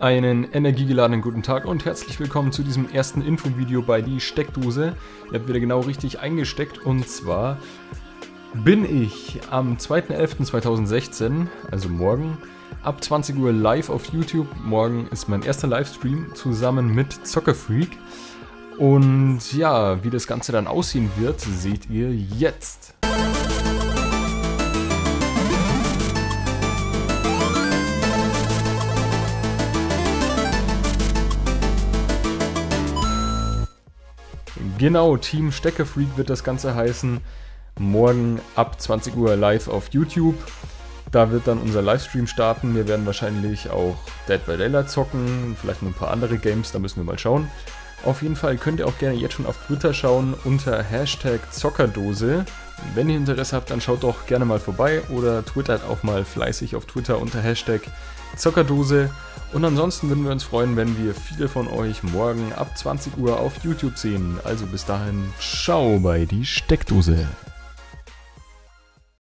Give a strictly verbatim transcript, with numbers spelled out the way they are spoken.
Einen energiegeladenen guten Tag und herzlich willkommen zu diesem ersten Infovideo bei die Steckdose. Ihr habt wieder genau richtig eingesteckt und zwar bin ich am zweiten elften zweitausendsechzehn, also morgen, ab zwanzig Uhr live auf YouTube. Morgen ist mein erster Livestream zusammen mit Zockerfreak. Und ja, wie das Ganze dann aussehen wird, seht ihr jetzt. Genau, Team Steckerfreak wird das Ganze heißen. Morgen ab zwanzig Uhr live auf YouTube. Da wird dann unser Livestream starten. Wir werden wahrscheinlich auch Dead by Daylight zocken, vielleicht noch ein paar andere Games, da müssen wir mal schauen. Auf jeden Fall könnt ihr auch gerne jetzt schon auf Twitter schauen unter Hashtag Zockerdose. Wenn ihr Interesse habt, dann schaut doch gerne mal vorbei oder twittert auch mal fleißig auf Twitter unter Hashtag Zockerdose. Und ansonsten würden wir uns freuen, wenn wir viele von euch morgen ab zwanzig Uhr auf YouTube sehen. Also bis dahin, ciao bei die Steckdose.